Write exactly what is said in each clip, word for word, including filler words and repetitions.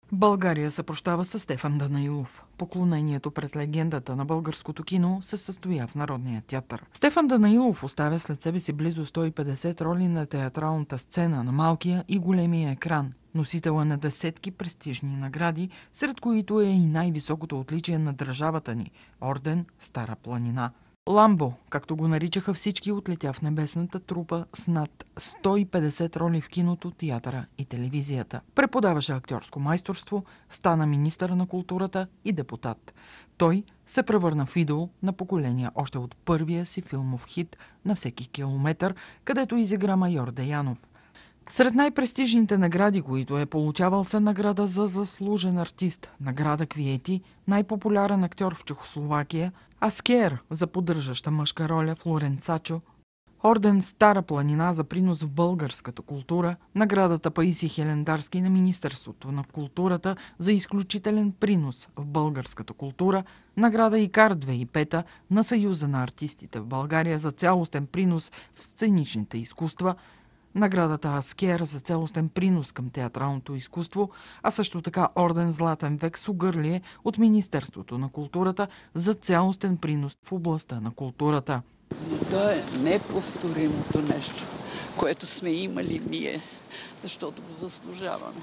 България се прощава с Стефан Данаилов. Поклонението пред легендата на българското кино се състоя в Народния театър. Стефан Данаилов оставя след себе си близо сто и петдесет роли на театралната сцена на малкия и големия екран. Носител е на десетки престижни награди, сред които е и най-високото отличие на държавата ни – орден Стара планина. Ламбо, както го наричаха всички, отлетя в небесната трупа с над сто и петдесет роли в киното, театъра и телевизията. Преподаваше актьорско майсторство, стана министър на културата и депутат. Той се превърна в идол на поколения още от първия си филмов хит "На всеки километър", където изигра майор Деянов. Сред най-престижните награди, които е получавал, са награда за заслужен артист, награда Квиети, най-популярен актьор в Чехословакия, Аскер за поддържаща мъжка роля в Лоренцачо, орден Стара планина за принос в българската култура, наградата Паисий Хилендарски на Министерството на културата за изключителен принос в българската култура, награда Икар две хиляди и пета на Съюза на артистите в България за цялостен принос в сценичните изкуства, наградата Аскер за цялостен принос към театралното изкуство, а също така орден Златен век с огърлие от Министерството на културата за цялостен принос в областта на културата. То е неповторимото нещо, което сме имали ние, защото го заслужаваме.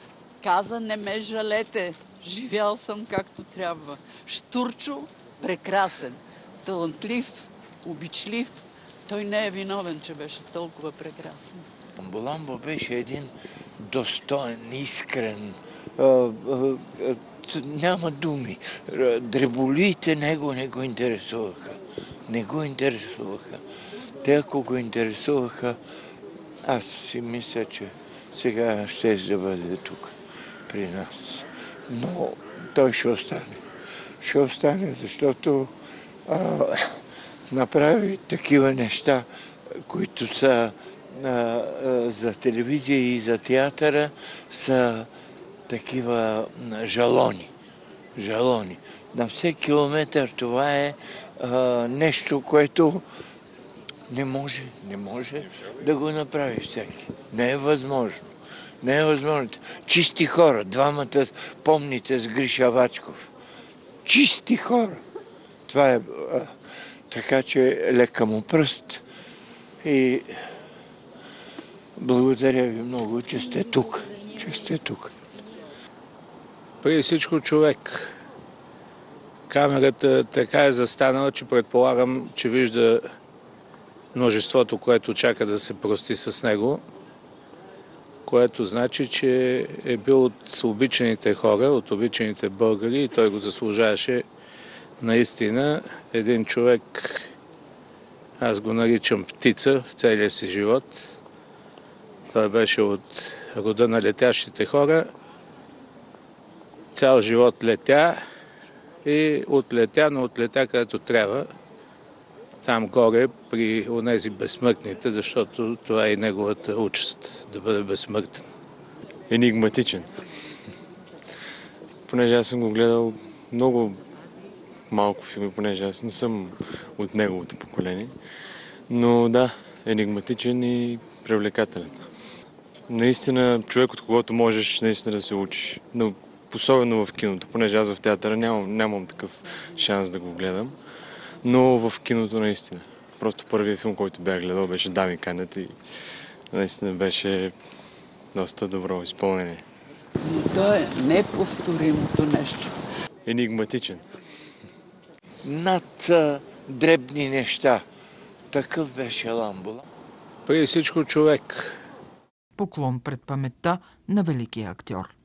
Каза: "Не ме жалете, живял съм както трябва." Штурчо прекрасен, талантлив, обичлив. Той не е виновен, че беше толкова прекрасен. Ламбо беше един достоен, искрен, а, а, а, няма думи. Дреболиите него не го интересуваха. Не го интересуваха. Те, ако го интересуваха, аз си мисля, че сега ще да бъде тук при нас. Но той ще остане. Ще остане, защото а, направи такива неща, които са а, а, за телевизия и за театъра, са такива жалони. Жалони. На всеки километър това е а, нещо, което не може, не може да го направи всеки. Не е възможно. Не е възможно. Чисти хора, двамата, помните, с Гриша Вачков. Чисти хора. Това е... А, така че лека му пръст и благодаря ви много, че сте тук. Че сте тук. Преди всичко човек. Камерата така е застанала, че предполагам, че вижда множеството, което чака да се прости с него, което значи, че е бил от обичаните хора, от обичаните българи и той го заслужаваше. Наистина, един човек, аз го наричам птица в целия си живот. Той беше от рода на летящите хора. Цял живот летя и отлетя, но отлетя където трябва. Там горе при онези безсмъртните, защото това е и неговата участ, да бъде безсмъртен. Енигматичен. Понеже аз съм го гледал много малко филми, понеже аз не съм от неговото поколение. Но да, енигматичен и привлекателен. Наистина човек, от когото можеш наистина да се учиш. Но особено в киното, понеже аз в театъра нямам, нямам такъв шанс да го гледам. Но в киното наистина. Просто първият филм, който бях гледал, беше "Дами канят" и наистина беше доста добро изпълнение. То е неповторимото нещо. Енигматичен. Над а, дребни неща. Такъв беше Ламбо. Преди всичко човек. Поклон пред паметта на великия актьор.